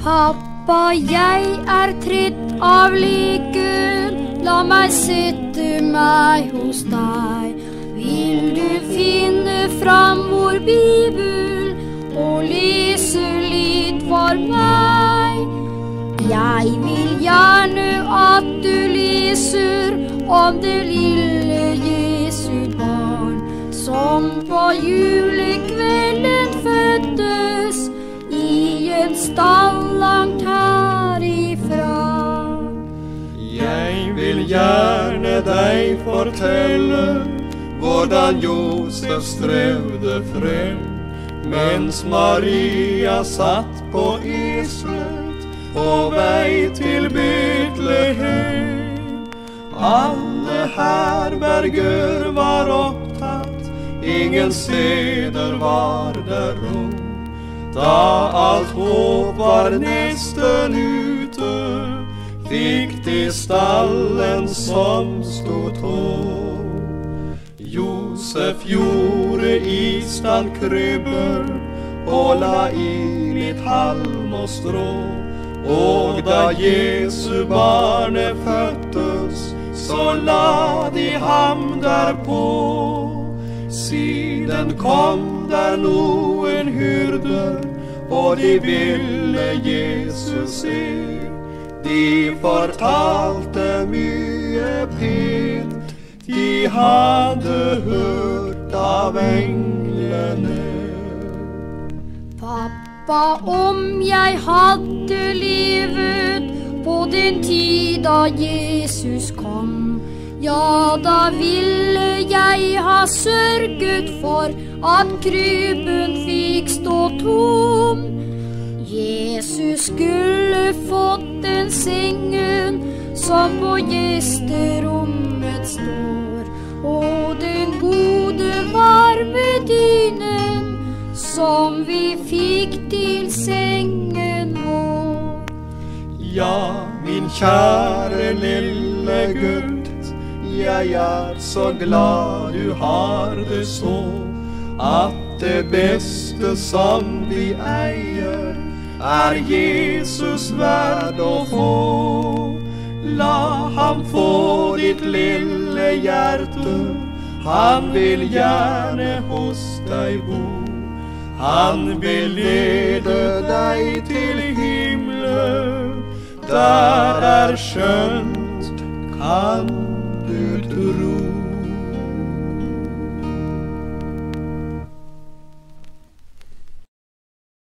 Pappa, jeg trett av lykken, la meg sette meg hos deg. Vil du finne fram vår bibel og lese litt for meg? Jeg vil gjerne at du leser om det lille Jesu barn, som på julekvelden fødtes i en stall langt herifra. Jeg vil gjerne deg fortelle hvordan Josef strevde frem, mens Maria satt på eselet på vei til Betlehem. Alle herberger var opptatt, ingen steder var der rom. Da alt håp var nesten ute, fikk de stallen som stod tom. Josef gjorde i stand krybber og la i litt halm og strå. Og da Jesu barnet fødtes, så la de ham derpå. Siden kom der noen hyrder, og de ville Jesus se. De fortalte mye pent, de hadde hørt av englene. Pappa, om jeg hadde levet på den tid da Jesus kom, ja, da ville jeg ha sørget for at krybben fikk stå tom. Jesus skulle fått den sengen som på gjesterommet står, og den gode varme dynen som vi fikk til sengen vår. Ja, min kjære lille gutt, jeg så glad du har det så, at det beste som vi eier, Jesus verd å få. La ham få ditt lille hjerte, han vil gjerne hos deg bo. Han vil lede deg til himmelen, der skjønt kan du tro.